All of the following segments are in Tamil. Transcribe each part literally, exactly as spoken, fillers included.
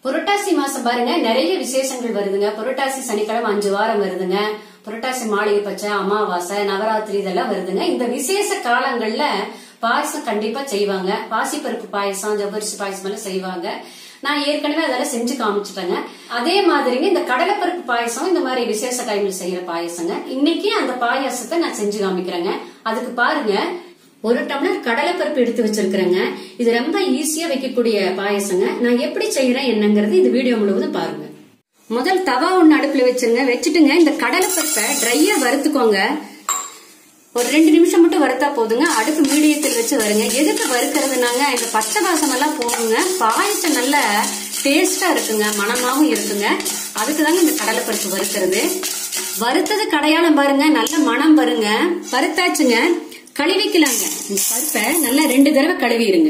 புரட்டாசி மாசம் பாருங்க நிறைய விசேஷங்கள் வருதுங்க. புரட்டாசி சனிக்கிழமை அஞ்சு வாரம் வருதுங்க. புரட்டாசி மாளிகை பச்சை, அமாவாசை, நவராத்திரி இதெல்லாம் வருதுங்க. இந்த விசேஷ காலங்கள்ல பாயசம் கண்டிப்பா செய்வாங்க. பாசிப்பருப்பு பாயசம், ஜவ்வரிசி பாயசம் எல்லாம் செய்வாங்க. நான் ஏற்கனவே அதெல்லாம் செஞ்சு காமிச்சிட்டேங்க. அதே மாதிரிங்க இந்த கடலைப்பருப்பு பாயசம் இந்த மாதிரி விசேஷ டைம்ல செய்யற பாயசங்க. இன்னைக்கு அந்த பாயசத்தை நான் செஞ்சு காமிக்கிறேங்க. அதுக்கு பாருங்க, ஒரு டம்ளர் கடலைப்பருப்பு எடுத்து வச்சிருக்கிறேங்க. இது ரொம்ப ஈஸியா வைக்கக்கூடிய பாயசங்க. நான் எப்படி செய்யறேன் என்னங்கிறது இந்த வீடியோ முழுவதும் பாருங்க. முதல் தவா ஒண்ணு அடுப்புல வச்சிருங்க. வச்சுட்டுங்க இந்த கடலைப்பருப்பை ட்ரையா வறுத்துக்கோங்க. ஒரு ரெண்டு நிமிஷம் மட்டும் வறுத்தா போதுங்க. அடுப்பு மீடியத்தில் வச்சு வருங்க. எதுக்கு வறுக்கிறதுனாங்க, இந்த பச்சை வாசம் எல்லாம் போகுங்க. பாயசம் நல்ல டேஸ்டா இருக்குங்க, மணமாவும் இருக்குங்க. அதுக்குதாங்க இந்த கடலைப்பருப்பு வறுக்கிறது. வறுத்தது கடையாளம் பாருங்க, நல்ல மணம் வருங்க. வறுத்தாச்சுங்க, கழுவிக்கலாங்க. இந்த பருப்பை நல்லா ரெண்டு தடவை கழுவிடுங்க.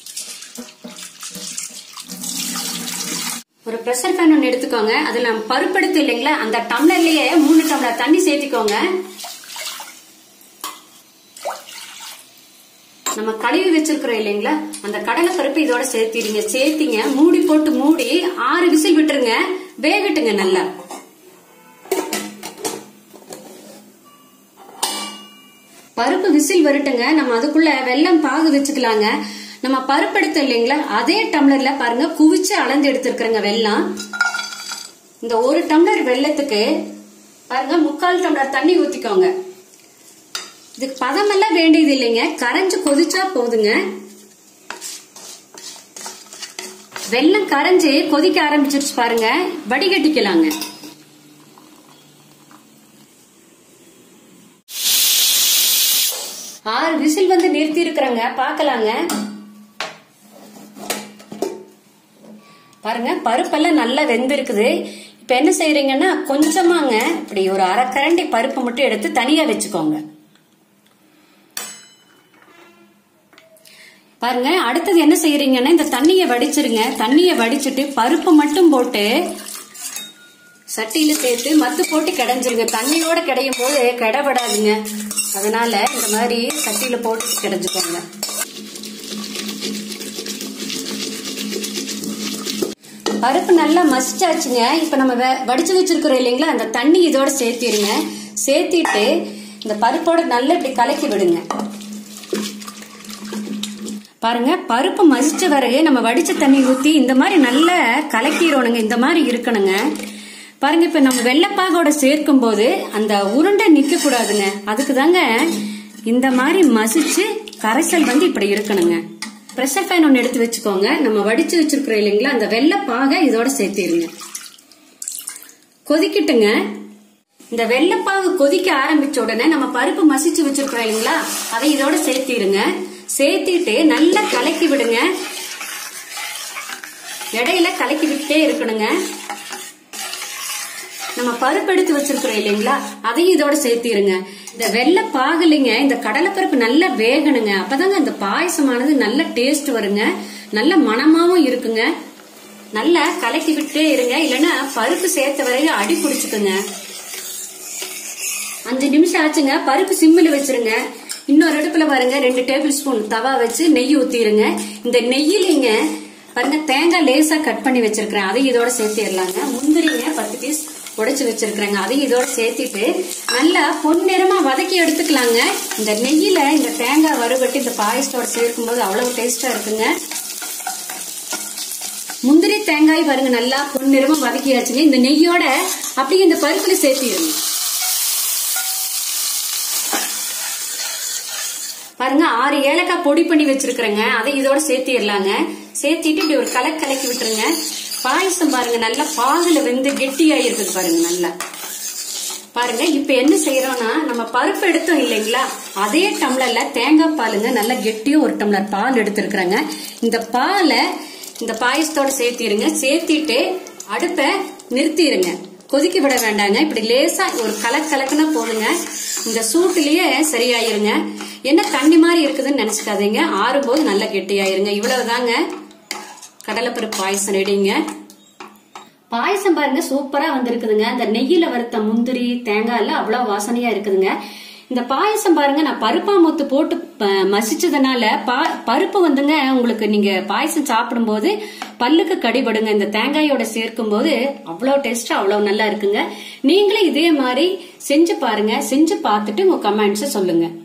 ஒரு பிரஷர் பேன் ஒன்று எடுத்துக்கோங்க. அதுல நம்ம பருப்பு எடுத்து இல்லைங்களா, அந்த டம்ளர்லயே மூணு டம்ளர் தண்ணி சேர்த்திக்கோங்க. நம்ம கழுவி வச்சிருக்கிறோம் இல்லைங்களா, அந்த கடலை பருப்பு இதோட சேர்த்திடுங்க. சேர்த்திங்க, மூடி போட்டு மூடி ஆறு விசில் விட்டுருங்க. வேகட்டுங்க நல்லா. பருப்பு விசில் வரட்டுங்க. நம்ம அதுக்குள்ள வெல்லம் பாகு வச்சுக்கலாங்க. நம்ம பருப்பு எடுத்து இல்லைங்களா, அதே டம்ளர்ல பாருங்க குவிச்சு அளந்து எடுத்துருக்கிறேங்க வெல்லம். இந்த ஒரு டம்ளர் வெல்லத்துக்கு பாருங்க முக்கால் டம்ளர் தண்ணி ஊத்திக்கோங்க. இதுக்கு பதமெல்லாம் வேண்டியது இல்லைங்க, கரைஞ்சு கொதிச்சா போதுங்க. வெல்லம் கரைஞ்சு கொதிக்க ஆரம்பிச்சிருச்சு பாருங்க, வடிகட்டிக்கலாங்க. ஆறு விசில் வந்து நிறுத்தி இருக்கிறாங்க, பாக்கலாங்க. பாருங்க பருப்பெல்லாம் நல்லா வெந்து இருக்குது. இப்ப என்ன செய்யறீங்கன்னா, கொஞ்சமாங்க இப்படி ஒரு அரை கரண்டி பருப்பு மட்டும் எடுத்து தனியா வச்சுக்கோங்க. பாருங்க அடுத்தது என்ன செய்யறீங்கன்னா, இந்த தண்ணிய வடிச்சிருங்க. தண்ணிய வடிச்சிட்டு பருப்பு மட்டும் போட்டு சட்டியில சேர்த்து மத்து போட்டு கிடைஞ்சிருங்க. தண்ணியோட கிடையும் போது கிடைபடாதுங்க. அதனால இந்த மாதிரி சட்டியில போட்டு கிடைஞ்சுக்கோங்க. பருப்பு நல்லா மசிச்சாச்சுங்க. இப்ப நம்ம வடிச்சு வச்சிருக்கிறோம் இல்லைங்களா, அந்த தண்ணி இதோட சேர்த்திருங்க. சேர்த்திட்டு இந்த பருப்போட நல்லா இப்படி கலக்கி விடுங்க. பாருங்க பருப்பு மசிச்ச பிறகு நம்ம வடிச்ச தண்ணி ஊத்தி இந்த மாதிரி நல்லா கலக்கிடணுங்க. இந்த மாதிரி இருக்கணுங்க. பாருங்க இப்ப நம்ம வெள்ளப்பாகோட சேர்க்கும் போது அந்த உருண்டை நிக்க கூடாதுங்க. அதுக்கு தாங்க இந்த மாதிரி மசிச்சு கரைசல் வந்து இப்படி இருக்கணுங்க. பிரஷர் பேன் ஒன்னு எடுத்து வச்சுக்கோங்க. நம்ம வடிச்சு வச்சிருக்கிறோம் இல்லைங்களா, அந்த வெள்ளப்பாக இதோட சேர்த்திருங்க. கொதிக்கட்டுங்க. இந்த வெள்ளப்பாகு கொதிக்க ஆரம்பிச்ச உடனே நம்ம பருப்பு மசிச்சு வச்சிருக்கிறோம் இல்லைங்களா, அதை இதோட சேர்த்திருங்க. சேர்த்திட்டு நல்லா கலக்கி விடுங்க. இடையில கலக்கி விட்டே இருக்கணுங்க. நம்ம பருப்பு எடுத்து வச்சிருக்கிறோம் இல்லைங்களா, அதையும் இதோட சேர்த்திருங்க. இந்த வெள்ளை பாகுலிங்க இந்த கடலைப்பருப்பு நல்லா வேகணுங்க. அப்பதாங்க இந்த பாயசமானது நல்ல டேஸ்ட் வருங்க, நல்ல மணமாவும் இருக்குங்க. நல்லா கலக்கி விட்டே இருங்க, இல்லைன்னா பருப்பு சேர்த்த வரையும் அடி பிடிச்சுக்குங்க. அஞ்சு நிமிஷம் ஆச்சுங்க. பருப்பு சிம்மில் வச்சிருங்க. இன்னொரு அடுப்புல பாருங்க ரெண்டு டேபிள் ஸ்பூன் தவா வச்சு நெய் ஊத்திருங்க. இந்த நெய்யிலிங்க பாருங்க தேங்காய் லேசா கட் பண்ணி வச்சிருக்கிறேன், அதையும் இதோட சேர்த்திடலாங்க. முந்திரிங்க பத்து பீஸ் உடைச்சு வச்சிருக்கிறேங்க, அதையும் இதோட சேர்த்திட்டு நல்லா பொன்னிறமா வதக்கி எடுத்துக்கலாங்க. இந்த நெய்யில இந்த தேங்காய் வறுபட்டு இந்த பாயசத்தோட சேர்க்கும் போது அவ்வளவு டேஸ்டா இருக்குங்க. முந்திரி தேங்காய் பாருங்க நல்லா பொன்னிறமா வதக்கியாச்சுங்க. இந்த நெய்யோட அப்படியே இந்த பருப்புல சேர்த்திடுங்க. பாருங்க ஆறு ஏலக்காய் பொடி பண்ணி வச்சிருக்கிறேங்க, அதை இதோட சேர்த்திடலாங்க. சேர்த்திட்டு இப்படி ஒரு கலக்கு கலக்கி விட்டுருங்க. பாயசம் பாருங்க நல்லா பாகுல வெந்து கெட்டியா இருக்குது பாருங்க நல்லா. பாருங்க இப்ப என்ன செய்யறோம்னா, நம்ம பருப்பு எடுத்தோம் இல்லைங்களா, அதே டம்ளர்ல தேங்காய் பாலுங்க நல்லா கெட்டியும் ஒரு டம்ளர் பால் எடுத்திருக்கிறேங்க. இந்த பாலை இந்த பாயசத்தோட சேர்த்திருங்க. சேர்த்திட்டு அடுப்பை நிறுத்திடுங்க. கொதிக்க விட வேண்டாங்க. இப்படி லேசா ஒரு கலக்கு கலக்குன்னா போதுங்க. இந்த சூட்டுலயே சரியாயிருங்க. என்ன தண்ணி மாதிரி இருக்குதுன்னு நினைச்சுக்காதீங்க, ஆறும் போது நல்லா கெட்டியாயிருங்க. இவ்வளவுதாங்க கடலைப்பருப்பு பாயசம் ரெடிங்க. பாயசம் பாருங்க சூப்பரா வந்திருக்குதுங்க. இந்த நெய்யில வறுத்த முந்திரி தேங்காய் எல்லாம் அவ்வளவு வாசனையா இருக்குதுங்க. இந்த பாயசம் பாருங்க, நான் பருப்பாமுத்து போட்டு மசிச்சதுனால பருப்பு வந்துங்க உங்களுக்கு நீங்க பாயசம் சாப்பிடும் போது பல்லுக்கு கடிபடுங்க. இந்த தேங்காயோட சேர்க்கும் போது அவ்வளவு டேஸ்ட், அவ்வளவு நல்லா இருக்குங்க. நீங்களே இதே மாதிரி செஞ்சு பாருங்க. செஞ்சு பார்த்துட்டு உங்க கமெண்ட்ஸ் சொல்லுங்க.